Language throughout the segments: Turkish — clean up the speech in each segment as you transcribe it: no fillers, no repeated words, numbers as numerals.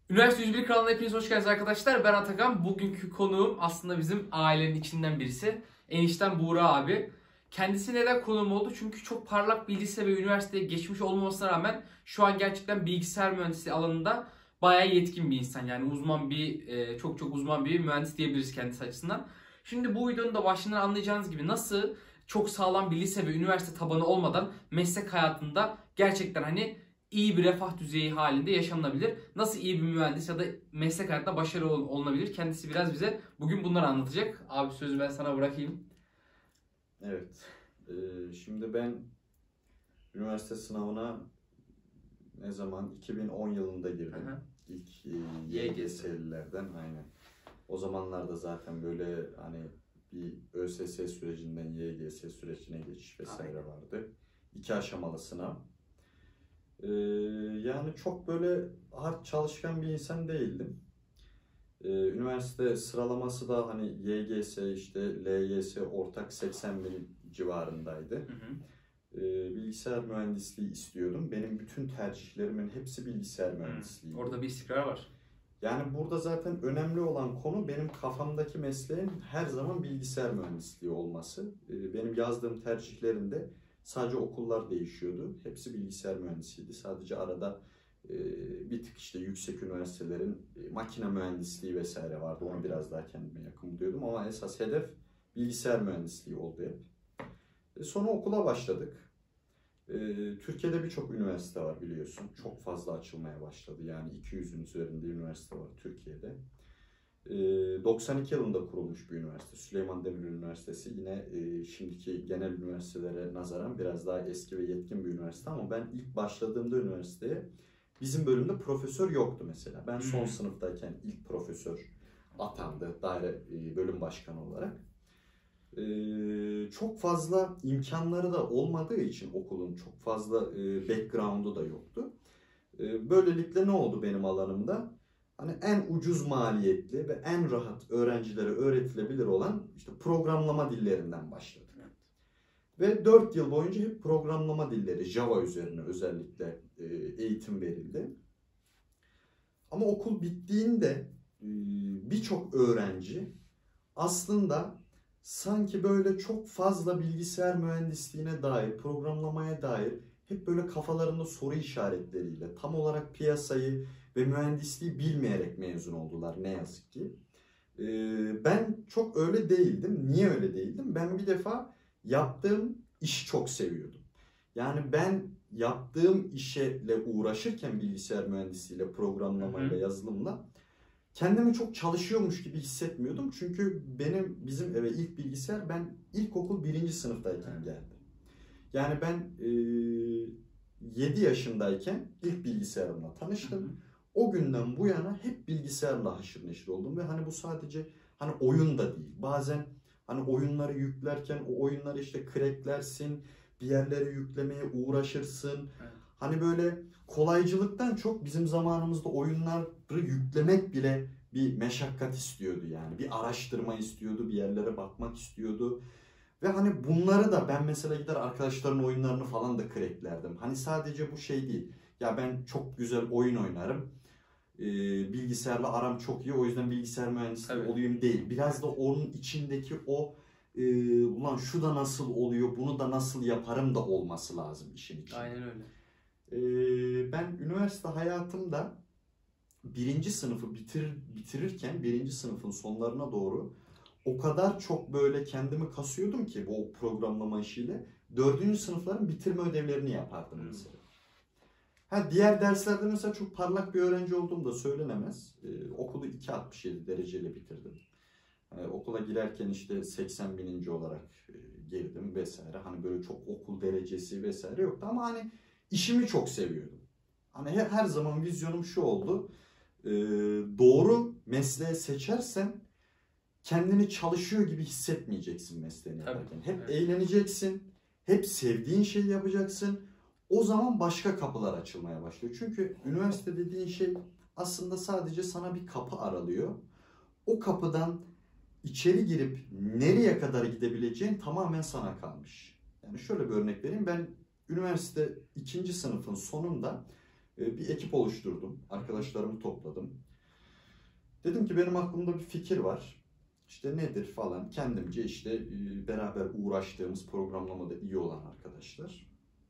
Üniversite 101 kanalına hepiniz hoş geldiniz arkadaşlar. Ben Atakan. Bugünkü konuğum aslında bizim ailenin içinden birisi. Eniştem Buğra abi. Kendisi neden konuğum oldu? Çünkü çok parlak bir lise ve üniversiteye geçmiş olmamasına rağmen şu an gerçekten bilgisayar mühendisliği alanında bayağı yetkin bir insan. Yani uzman bir, çok uzman bir mühendis diyebiliriz kendisi açısından. Şimdi bu videonun da başından anlayacağınız gibi nasıl çok sağlam bir lise ve üniversite tabanı olmadan meslek hayatında gerçekten iyi bir refah düzeyi halinde yaşanabilir. Nasıl iyi bir mühendis ya da meslek hayatında başarılı olunabilir? Kendisi biraz bize bugün bunları anlatacak. Abi sözü ben sana bırakayım. Evet. Şimdi ben üniversite sınavına ne zaman? 2010 yılında girdim. Aha. İlk YGS. YGS'lilerden aynen. O zamanlarda zaten böyle hani bir ÖSS sürecinden YGS sürecine geçiş vesaire Aynen. vardı. 2 aşamalı sınav. Yani çok böyle hard çalışkan bir insan değildim. Üniversite sıralaması da hani YGS işte LYS ortak 80 bin civarındaydı. Hı hı. Bilgisayar mühendisliği istiyordum. Benim bütün tercihlerimin hepsi bilgisayar mühendisliği. Orada bir istikrar var. Yani burada zaten önemli olan konu benim kafamdaki mesleğin her zaman bilgisayar mühendisliği olması. Benim yazdığım tercihlerinde sadece okullar değişiyordu. Hepsi bilgisayar mühendisiydi. Sadece arada bir tık işte yüksek üniversitelerin makine mühendisliği vesaire vardı. Onu biraz daha kendime yakın buluyordum ama esas hedef bilgisayar mühendisliği oldu hep. Sonra okula başladık. Türkiye'de birçok üniversite var biliyorsun. Çok fazla açılmaya başladı. Yani 200'ün üzerinde üniversite var Türkiye'de. 92 yılında kurulmuş bir üniversite. Süleyman Demirel Üniversitesi yine şimdiki genel üniversitelere nazaran biraz daha eski ve yetkin bir üniversite ama ben ilk başladığımda üniversiteye bizim bölümde profesör yoktu mesela. Ben son sınıftayken ilk profesör atandı daire bölüm başkanı olarak. Çok fazla imkanları da olmadığı için okulun çok fazla background'u da yoktu. Böylelikle ne oldu benim alanımda? Hani en ucuz maliyetli ve en rahat öğrencilere öğretilebilir olan işte programlama dillerinden başladık. Ve 4 yıl boyunca hep programlama dilleri, Java üzerine özellikle eğitim verildi. Ama okul bittiğinde birçok öğrenci aslında sanki böyle çok fazla bilgisayar mühendisliğine dair, programlamaya dair hep böyle kafalarında soru işaretleriyle tam olarak piyasayı ve mühendisliği bilmeyerek mezun oldular ne yazık ki. Ben çok öyle değildim. Niye öyle değildim? Ben bir defa yaptığım işi çok seviyordum. Yani ben yaptığım işle uğraşırken bilgisayar mühendisliğiyle, programlamayla, yazılımla kendimi çok çalışıyormuş gibi hissetmiyordum. Çünkü bizim eve ilk bilgisayar ben ilkokul 1. sınıftayken geldi. Yani ben 7 yaşındayken ilk bilgisayarımla tanıştım. O günden bu yana hep bilgisayarla haşır neşir oldum ve hani bu sadece hani oyun da değil. Bazen hani oyunları yüklerken o oyunları işte cracklersin, bir yerlere yüklemeye uğraşırsın. Hani böyle kolaycılıktan çok bizim zamanımızda oyunları yüklemek bile bir meşakkat istiyordu yani. Bir araştırma istiyordu, bir yerlere bakmak istiyordu. Ve hani bunları da ben mesela gider arkadaşların oyunlarını falan da cracklerdim. Hani sadece bu şey değil. Ya ben çok güzel oyun oynarım. Bilgisayarla aram çok iyi. O yüzden bilgisayar mühendisliği olayım değil. Biraz da onun içindeki o ulan şu da nasıl oluyor, bunu da nasıl yaparım da olması lazım işin içinde. Aynen öyle. Ben üniversite hayatımda 1. sınıfı bitirirken 1. sınıfın sonlarına doğru o kadar çok böyle kendimi kasıyordum ki bu programlama işiyle 4. sınıfların bitirme ödevlerini yapardım mesela. Diğer derslerde mesela çok parlak bir öğrenci olduğum da söylenemez. Okulu 2,67 dereceyle bitirdim. Okula girerken işte 80 bininci olarak girdim vesaire. Hani böyle çok okul derecesi vesaire yoktu ama hani işimi çok seviyordum. Hani her zaman vizyonum şu oldu. Doğru mesleği seçersen kendini çalışıyor gibi hissetmeyeceksin mesleğini yaparken. Hep eğleneceksin, hep sevdiğin şeyi yapacaksın. O zaman başka kapılar açılmaya başlıyor. Çünkü üniversite dediğin şey aslında sadece sana bir kapı aralıyor. O kapıdan içeri girip nereye kadar gidebileceğin tamamen sana kalmış. Yani şöyle bir örnek vereyim. Ben üniversite 2. sınıfın sonunda Bir ekip oluşturdum. Arkadaşlarımı topladım. Dedim ki benim aklımda bir fikir var. İşte nedir falan. Kendimce işte beraber uğraştığımız, programlamada iyi olan arkadaşlar.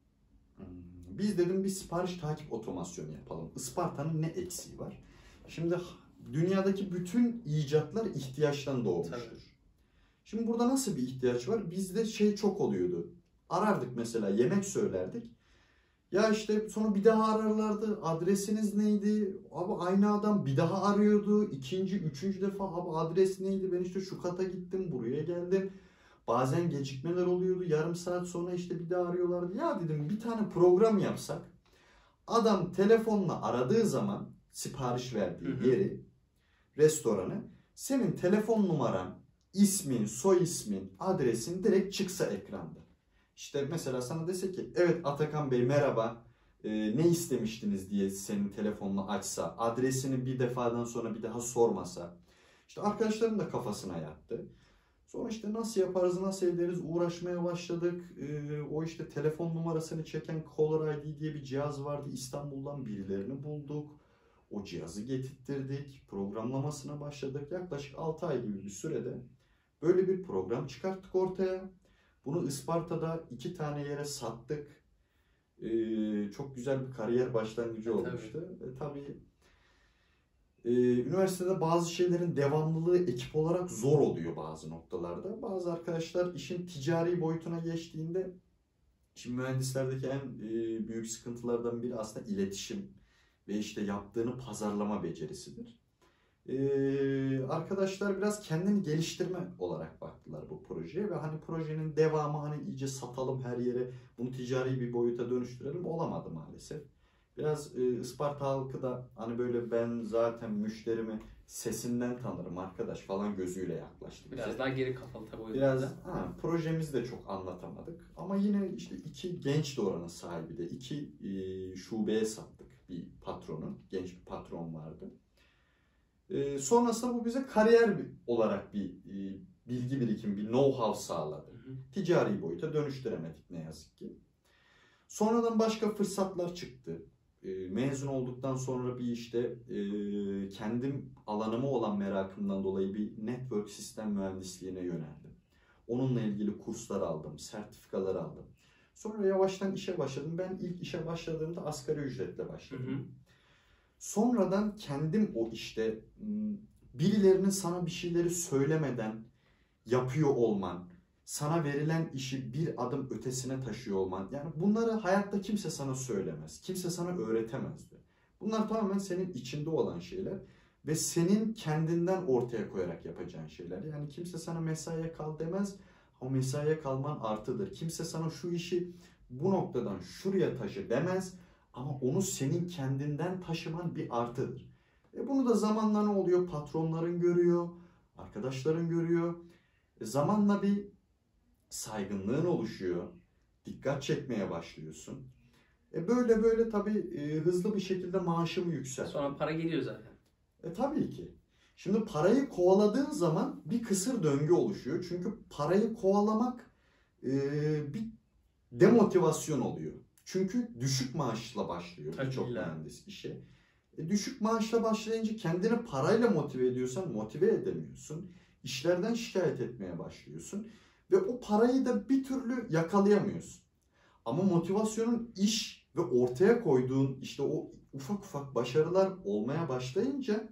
Biz dedim bir sipariş takip otomasyonu yapalım. Isparta'nın ne eksiği var? Şimdi dünyadaki bütün icatlar ihtiyaçtan doğmuştur. Tabii. Şimdi burada nasıl bir ihtiyaç var? Bizde şey çok oluyordu. Arardık mesela, yemek söylerdik. Ya işte sonra bir daha ararlardı. Adresiniz neydi? Abi aynı adam bir daha arıyordu. İkinci, üçüncü defa abi adres neydi? Ben işte şu kata gittim, buraya geldim. Bazen gecikmeler oluyordu. Yarım saat sonra işte bir daha arıyorlardı. Ya dedim bir tane program yapsak. Adam telefonla aradığı zaman sipariş verdiği yeri, restoranı, senin telefon numaran, ismin, soy ismin, adresin direkt çıksa ekranda. İşte mesela sana dese ki evet Atakan Bey merhaba, ne istemiştiniz diye senin telefonunu açsa, adresini bir defadan sonra bir daha sormasa. İşte arkadaşlarım da kafasına yattı. Sonra işte nasıl yaparız, nasıl ederiz uğraşmaya başladık. O işte telefon numarasını çeken Caller ID diye bir cihaz vardı. İstanbul'dan birilerini bulduk. O cihazı getirttirdik. Programlamasına başladık. Yaklaşık 6 ay gibi bir sürede böyle bir program çıkarttık ortaya. Bunu Isparta'da 2 tane yere sattık. Çok güzel bir kariyer başlangıcı olmuştu. Tabii üniversitede bazı şeylerin devamlılığı ekip olarak zor oluyor bazı noktalarda. Bazı arkadaşlar işin ticari boyutuna geçtiğinde, şimdi mühendislerdeki en büyük sıkıntılardan biri aslında iletişim ve işte yaptığını pazarlama becerisidir. Arkadaşlar biraz kendini geliştirme olarak baktılar bu projeye ve hani projenin devamı hani iyice satalım her yere, bunu ticari bir boyuta dönüştürelim olamadı maalesef. Biraz Isparta halkı da hani böyle ben zaten müşterimi sesinden tanırım arkadaş falan gözüyle yaklaştı bize. Biraz daha geri kafalı tabii o yüzden. Biraz projemizi de çok anlatamadık. Ama yine işte 2 genç de oranın sahibi de 2 şubeye sattık bir patronu. Genç bir patron vardı. Sonrasında bu bize kariyer olarak bir bilgi birikimi, bir know-how sağladı. Ticari boyuta dönüştüremedik ne yazık ki. Sonradan başka fırsatlar çıktı. Mezun olduktan sonra bir işte kendim alanıma olan merakımdan dolayı bir network sistem mühendisliğine yöneldim. Onunla ilgili kurslar aldım, sertifikalar aldım. Sonra yavaştan işe başladım. Ben ilk işe başladığımda asgari ücretle başladım. Sonradan kendim o işte birilerinin sana bir şeyleri söylemeden yapıyor olman, sana verilen işi bir adım ötesine taşıyor olman, yani bunları hayatta kimse sana söylemez, kimse sana öğretemezdi. Bunlar tamamen senin içinde olan şeyler ve senin kendinden ortaya koyarak yapacağın şeyler. Yani kimse sana mesaiye kal demez, o mesaiye kalman artıdır. Kimse sana şu işi bu noktadan şuraya taşı demez ama onu senin kendinden taşıman bir artıdır. Bunu da zamanla ne oluyor? Patronların görüyor, arkadaşların görüyor. Zamanla bir saygınlığın oluşuyor. Dikkat çekmeye başlıyorsun. Böyle böyle tabii hızlı bir şekilde maaşım yükseldi. Sonra para geliyor zaten. Tabii ki. Şimdi parayı kovaladığın zaman bir kısır döngü oluşuyor. Çünkü parayı kovalamak bir demotivasyon oluyor. Çünkü düşük maaşla başlıyor birçok mühendis işe. Düşük maaşla başlayınca kendini parayla motive ediyorsan motive edemiyorsun. İşlerden şikayet etmeye başlıyorsun. Ve o parayı da bir türlü yakalayamıyorsun. Ama motivasyonun iş ve ortaya koyduğun işte o ufak ufak başarılar olmaya başlayınca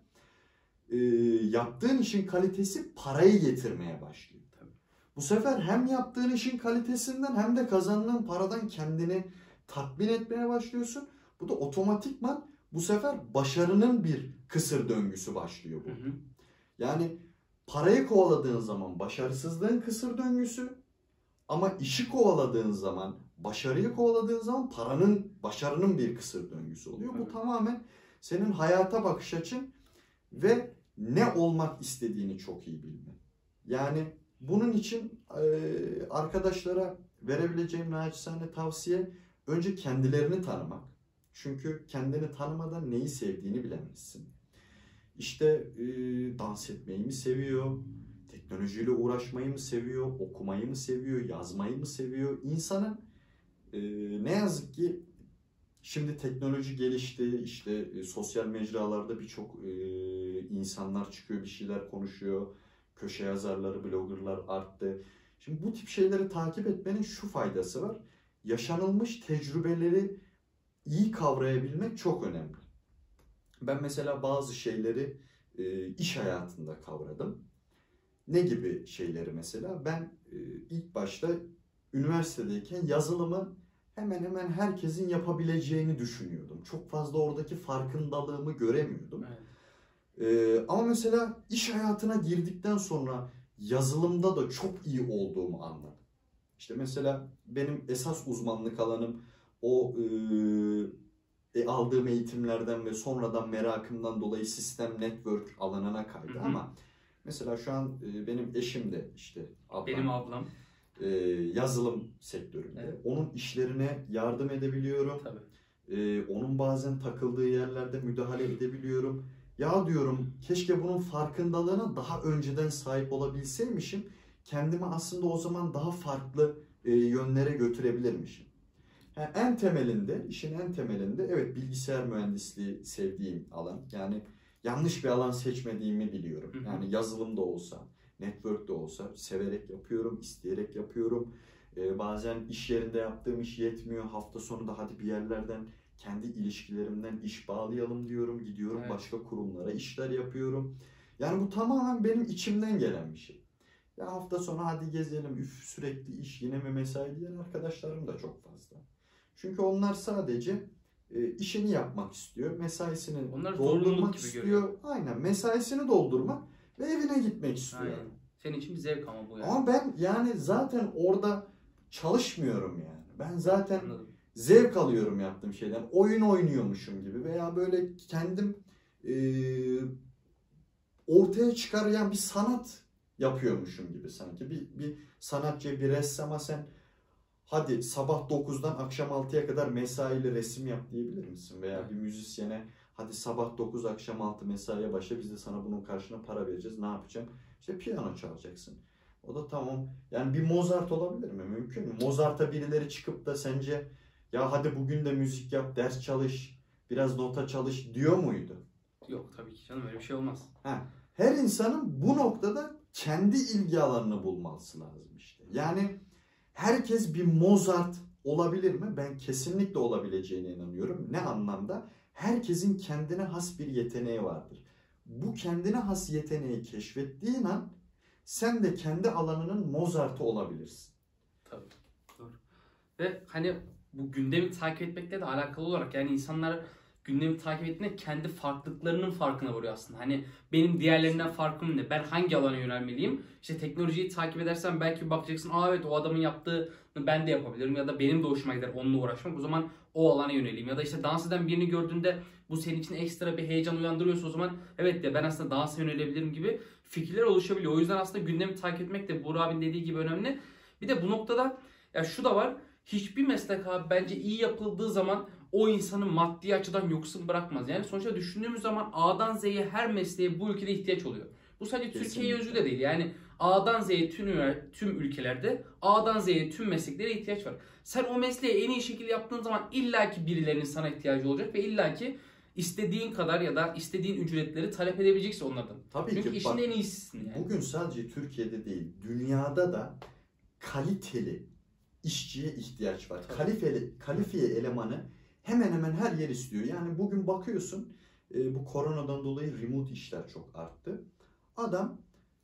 yaptığın işin kalitesi parayı getirmeye başlıyor. Tabii. Bu sefer hem yaptığın işin kalitesinden hem de kazandığın paradan kendini tatmin etmeye başlıyorsun. Bu da otomatikman bu sefer başarının bir kısır döngüsü başlıyor bu. Yani parayı kovaladığın zaman başarısızlığın kısır döngüsü ama işi kovaladığın zaman, başarıyı kovaladığın zaman başarının bir kısır döngüsü oluyor. Bu tamamen senin hayata bakış açın ve ne olmak istediğini çok iyi bilmen. Yani bunun için arkadaşlara verebileceğim naçizane tavsiye önce kendilerini tanımak. Çünkü kendini tanımadan neyi sevdiğini bilemezsin. İşte dans etmeyi mi seviyor, teknolojiyle uğraşmayı mı seviyor, okumayı mı seviyor, yazmayı mı seviyor? İnsanın ne yazık ki Şimdi teknoloji gelişti, işte sosyal mecralarda birçok insanlar çıkıyor, bir şeyler konuşuyor. Köşe yazarları, bloggerlar arttı. Şimdi bu tip şeyleri takip etmenin şu faydası var. Yaşanılmış tecrübeleri iyi kavrayabilmek çok önemli. Ben mesela bazı şeyleri iş hayatında kavradım. Ne gibi şeyleri mesela? Ben ilk başta üniversitedeyken yazılımı hemen hemen herkesin yapabileceğini düşünüyordum. Çok fazla oradaki farkındalığımı göremiyordum. Ama mesela iş hayatına girdikten sonra yazılımda da çok iyi olduğumu anladım. İşte mesela benim esas uzmanlık alanım o aldığım eğitimlerden ve sonradan merakımdan dolayı sistem network alanına kaydı. Ama mesela şu an benim eşim de işte Benim ablam yazılım sektöründe. Evet. Onun işlerine yardım edebiliyorum. Tabii. Onun bazen takıldığı yerlerde müdahale edebiliyorum. Ya diyorum keşke bunun farkındalığına daha önceden sahip olabilseymişim. Kendimi aslında o zaman daha farklı yönlere götürebilirmişim. Yani en temelinde, işin en temelinde evet bilgisayar mühendisliği sevdiğim alan. Yani yanlış bir alan seçmediğimi biliyorum. Yani yazılım da olsa, network de olsa severek yapıyorum, isteyerek yapıyorum. Bazen iş yerinde yaptığım iş yetmiyor. Hafta sonunda hadi bir yerlerden kendi ilişkilerimden iş bağlayalım diyorum. Gidiyorum başka kurumlara işler yapıyorum. Yani bu tamamen benim içimden gelen bir şey. Ya hafta sonu hadi gezelim, üf sürekli iş yine mi mesai diyen arkadaşlarım da çok fazla. Çünkü onlar sadece işini yapmak istiyor, mesaisini onlar doldurmak gibi istiyor. görüyor. Aynen, mesaisini doldurmak ve evine gitmek istiyor. Aynen. Senin için bir zevk ama bu yani. Ama ben yani zaten orada çalışmıyorum yani. Ben zaten Anladım. zevk alıyorum yaptığım şeyden. Oyun oynuyormuşum gibi veya böyle kendim ortaya çıkarayan bir sanat yapıyormuşum gibi sanki. Bir sanatçı, bir ressama sen hadi sabah 9'dan akşam 6'ya kadar mesaili resim yap diyebilir misin? Veya bir müzisyene hadi sabah 9 akşam 6 mesaiye başla, biz de sana bunun karşına para vereceğiz. Ne yapacağım? İşte piyano çalacaksın. O da tamam. Yani bir Mozart olabilir mi? Mümkün mü? Mozart'a birileri çıkıp da sence ya hadi bugün de müzik yap, ders çalış, biraz nota çalış diyor muydu? Yok tabii ki canım, öyle bir şey olmaz. Her insanın bu noktada kendi ilgi alanını bulması lazım işte. Yani herkes bir Mozart olabilir mi? Ben kesinlikle olabileceğine inanıyorum. Ne anlamda? Herkesin kendine has bir yeteneği vardır. Bu kendine has yeteneği keşfettiğin an sen de kendi alanının Mozart'ı olabilirsin. Tabii. Doğru. Ve hani bu gündemi takip etmekle de alakalı olarak yani insanlar gündemi takip ettiğinde kendi farklılıklarının farkına varıyor aslında. Hani benim diğerlerinden farkım ne? Ben hangi alana yönelmeliyim? İşte teknolojiyi takip edersen belki bakacaksın, evet o adamın yaptığını ben de yapabilirim ya da benim de hoşuma gider onunla uğraşmak. O zaman o alana yöneleyim. Ya da işte dans eden birini gördüğünde bu senin için ekstra bir heyecan uyandırıyorsa o zaman evet de ben aslında dansa yönelebilirim gibi fikirler oluşabiliyor. O yüzden aslında gündemi takip etmek de Buğra abinin dediği gibi önemli. Bir de bu noktada ya şu da var. Hiçbir meslek abi bence iyi yapıldığı zaman o insanı maddi açıdan yoksun bırakmaz. Yani sonuçta düşündüğümüz zaman A'dan Z'ye her mesleğe bu ülkede ihtiyaç oluyor. Bu sadece Türkiye'ye özgü de değil. Yani A'dan Z'ye tüm ülkelerde A'dan Z'ye tüm mesleklere ihtiyaç var. Sen o mesleği en iyi şekilde yaptığın zaman illaki birilerinin sana ihtiyacı olacak ve illaki istediğin kadar ya da istediğin ücretleri talep edebileceksin onlardan. Tabii çünkü ki, işin bak, en iyisisin yani. Bugün sadece Türkiye'de değil, dünyada da kaliteli işçiye ihtiyaç var. Kalifiye elemanı hemen hemen her yer istiyor. Yani bugün bakıyorsun bu koronadan dolayı remote işler çok arttı. Adam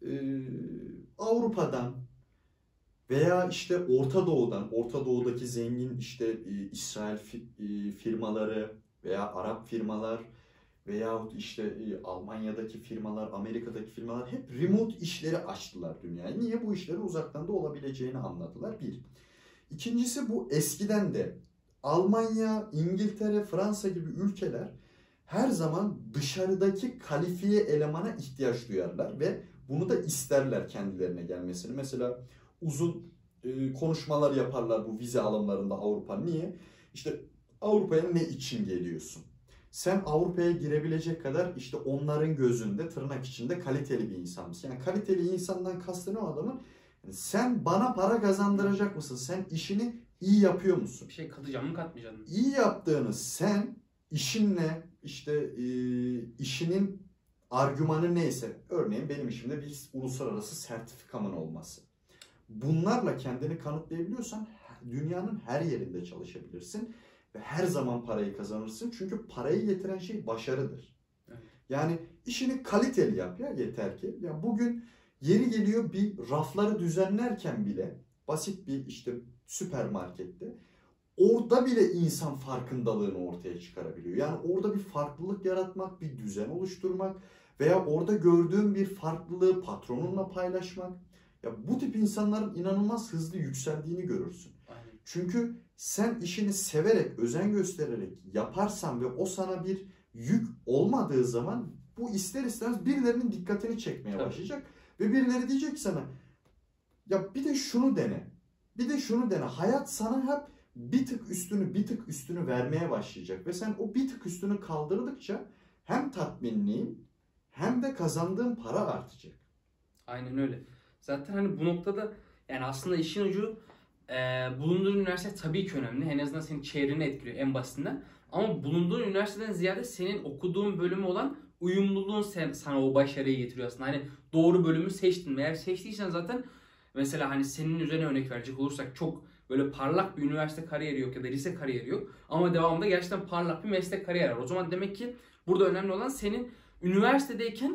Avrupa'dan veya işte Orta Doğu'dan, Orta Doğu'daki zengin işte İsrail firmaları veya Arap firmalar veyahut işte Almanya'daki firmalar, Amerika'daki firmalar hep remote işleri açtılar dünyaya. Niye? Bu işleri uzaktan da olabileceğini anladılar. Bir. İkincisi, bu eskiden de Almanya, İngiltere, Fransa gibi ülkeler her zaman dışarıdaki kalifiye elemana ihtiyaç duyarlar ve bunu da isterler kendilerine gelmesini. Mesela uzun konuşmalar yaparlar bu vize alımlarında Avrupa. Niye? İşte Avrupa'ya ne için geliyorsun? Sen Avrupa'ya girebilecek kadar işte onların gözünde tırnak içinde kaliteli bir insan mısın? Yani kaliteli insandan kastı ne o adamın? Yani sen bana para kazandıracak mısın? Sen işini iyi yapıyor musun? Bir şey katacağım mı katmayacağım mı? İyi yaptığını sen işinle işte işinin argümanı neyse, örneğin benim işimde bir uluslararası sertifikamın olması. Bunlarla kendini kanıtlayabiliyorsan dünyanın her yerinde çalışabilirsin ve her zaman parayı kazanırsın. Çünkü parayı getiren şey başarıdır. Evet. Yani işini kaliteli yap ya, yeter ki. Ya bugün yeri geliyor bir rafları düzenlerken bile basit bir işte süpermarkette orada bile insan farkındalığını ortaya çıkarabiliyor. Yani orada bir farklılık yaratmak, bir düzen oluşturmak veya orada gördüğün bir farklılığı patronunla paylaşmak. Ya bu tip insanların inanılmaz hızlı yükseldiğini görürsün. Aynen. Çünkü sen işini severek, özen göstererek yaparsan ve o sana bir yük olmadığı zaman bu ister istemez birilerinin dikkatini çekmeye başlayacak. Ve birileri diyecek ki sana, ya bir de şunu dene, bir de şunu dene. Hayat sana hep bir tık üstünü vermeye başlayacak. Ve sen o bir tık üstünü kaldırdıkça hem tatminliğin hem de kazandığın para artacak. Aynen öyle. Zaten hani bu noktada yani aslında işin ucu bulunduğun üniversite tabii ki önemli. En azından senin çevreni etkiliyor en basitinden. Ama bulunduğun üniversiteden ziyade senin okuduğun bölümü olan uyumluluğun sana o başarıyı getiriyor aslında. Hani doğru bölümü seçtin mi? Eğer seçtiysen zaten mesela hani senin üzerine örnek verecek olursak çok böyle parlak bir üniversite kariyeri yok ya da lise kariyeri yok. Ama devamında gerçekten parlak bir meslek kariyeri var. O zaman demek ki burada önemli olan senin üniversitedeyken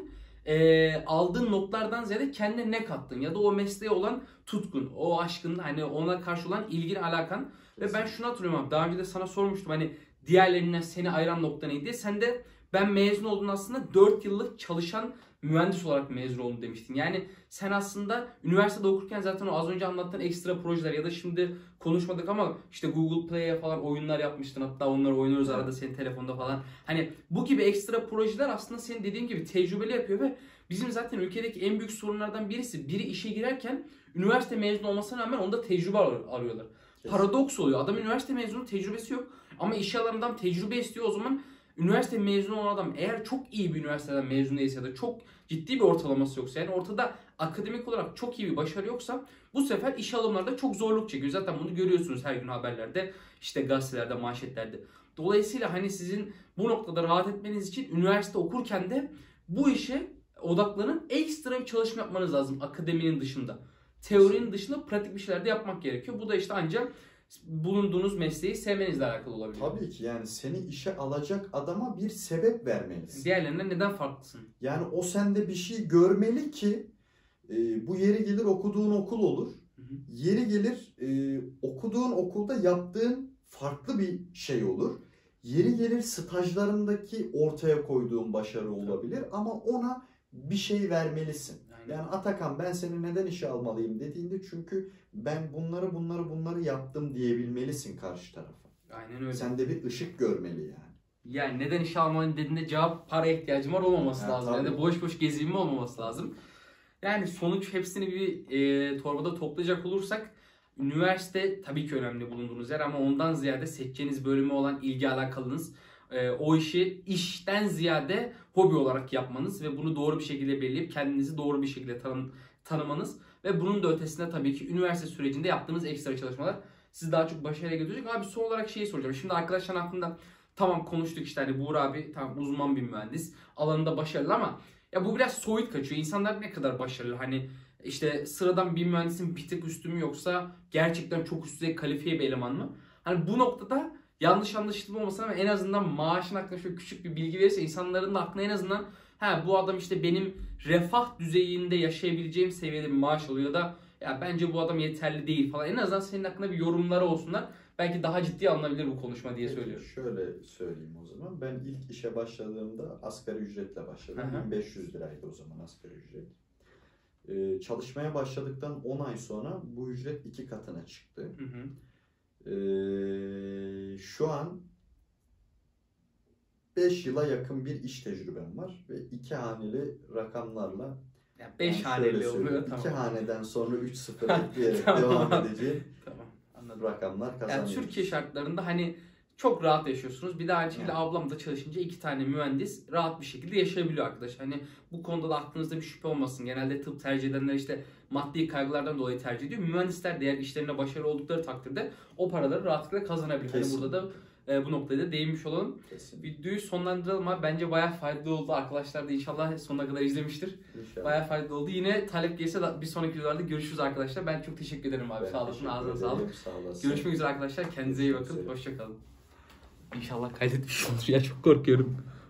aldığın notlardan ziyade kendine ne kattın ya da o mesleğe olan tutkun, o aşkın, hani ona karşı olan ilgin, alakan. Ve ben şunu hatırlıyorum abi, daha önce de sana sormuştum hani diğerlerinden seni ayıran nokta neydi? Sen de ben mezun oldum aslında 4 yıllık çalışan mühendis olarak mezun oldum demiştin. Yani sen aslında üniversitede okurken zaten o az önce anlattığın ekstra projeler ya da şimdi konuşmadık ama işte Google Play'e falan oyunlar yapmıştın. Hatta onları oynuyoruz arada senin telefonda falan. Hani bu gibi ekstra projeler aslında senin dediğin gibi tecrübeli yapıyor ve bizim zaten ülkedeki en büyük sorunlardan birisi, biri işe girerken üniversite mezunu olmasına rağmen onda tecrübe arıyorlar. Paradoks oluyor. Adam üniversite mezunu, tecrübesi yok ama işe alan adam tecrübe istiyor. O zaman üniversite mezunu olan adam eğer çok iyi bir üniversiteden mezun değilse ya da çok ciddi bir ortalaması yoksa, yani ortada akademik olarak çok iyi bir başarı yoksa, bu sefer iş alımlarda çok zorluk çekiyor. Zaten bunu görüyorsunuz her gün haberlerde, işte gazetelerde, manşetlerde. Dolayısıyla hani sizin bu noktada rahat etmeniz için üniversite okurken de bu işe odaklanıp ekstra bir çalışma yapmanız lazım akademinin dışında. Teorinin dışında pratik bir şeyler de yapmak gerekiyor. Bu da işte ancak bulunduğunuz mesleği sevmenizle alakalı olabilir. Tabii ki yani seni işe alacak adama bir sebep vermelisin. Diğerlerinden neden farklısın? Yani o sende bir şey görmeli ki bu yeri gelir okuduğun okul olur. Yeri gelir okuduğun okulda yaptığın farklı bir şey olur. Yeri gelir stajlarındaki ortaya koyduğun başarı olabilir ama ona bir şey vermelisin. Yani Atakan ben seni neden işe almalıyım dediğinde çünkü ben bunları yaptım diyebilmelisin karşı tarafa. Aynen öyle. Sende bir ışık görmeli yani. Yani neden işe almalıyım dediğinde cevap paraya ihtiyacım var olmaması lazım. Tabii. Yani boş boş gezeyim olmaması lazım. Yani sonuç hepsini bir torbada toplayacak olursak üniversite tabii ki önemli bulunduğunuz yer ama ondan ziyade seçeceğiniz bölümü olan ilgi alakalınız, o işi işten ziyade hobi olarak yapmanız ve bunu doğru bir şekilde belirleyip kendinizi doğru bir şekilde tanımanız ve bunun da ötesinde tabii ki üniversite sürecinde yaptığınız ekstra çalışmalar sizi daha çok başarıya götürecek. Abi son olarak şeyi soracağım. Şimdi arkadaşlar hakkında tamam konuştuk işte hani Buğra abi tamam uzman bir mühendis, alanında başarılı ama ya bu biraz soyut kaçıyor. İnsanlar ne kadar başarılı? Hani işte sıradan bir mühendisin bir tık üstü mü yoksa gerçekten çok üst düzey kalifiye bir eleman mı? Hani bu noktada yanlış anlaşılma olmasın ama en azından maaşın hakkında şöyle küçük bir bilgi verirse insanların da aklına en azından bu adam işte benim refah düzeyinde yaşayabileceğim seviyede bir maaş alıyor da ya bence bu adam yeterli değil falan. En azından senin hakkında bir yorumları olsunlar. Belki daha ciddi alınabilir bu konuşma diye söylüyorum. Şöyle söyleyeyim o zaman. Ben ilk işe başladığımda asgari ücretle başladım. 1500 liraydı o zaman asgari ücret. Çalışmaya başladıktan 10 ay sonra bu ücret 2 katına çıktı. Şu an 5 yıla yakın bir iş tecrübem var ve 2 haneli rakamlarla 5 haneli oluyor tamam. 2 haneden sonra 3-0 ekleyerek devam edeceğim. Tamam. Anladım. Rakamlar kazanıyoruz. Yani Türkiye şartlarında hani çok rahat yaşıyorsunuz. Bir de aynı şekilde ablam da çalışınca 2 tane mühendis rahat bir şekilde yaşayabiliyor arkadaş. Hani bu konuda da aklınızda bir şüphe olmasın. Genelde tıp tercih edenler işte maddi kaygılardan dolayı tercih ediyor. Mühendisler de eğer işlerine başarılı oldukları takdirde o paraları rahatlıkla kazanabilir. Hani burada da bu noktaya da değinmiş olalım. Kesin. Videoyu sonlandıralım abi. Bence bayağı faydalı oldu. Arkadaşlar da inşallah sonuna kadar izlemiştir. İnşallah. Bayağı faydalı oldu. Yine talep gelirse bir sonraki videolarda görüşürüz arkadaşlar. Ben çok teşekkür ederim abi. Ben Sağ olasın. teşekkür Ağzına ederim. sağlık. Sağ olasın. Görüşmek üzere arkadaşlar. Kendinize iyi Görüşmek bakın. üzere. Hoşçakalın. İnşallah kaydetmiş olur ya. Çok korkuyorum.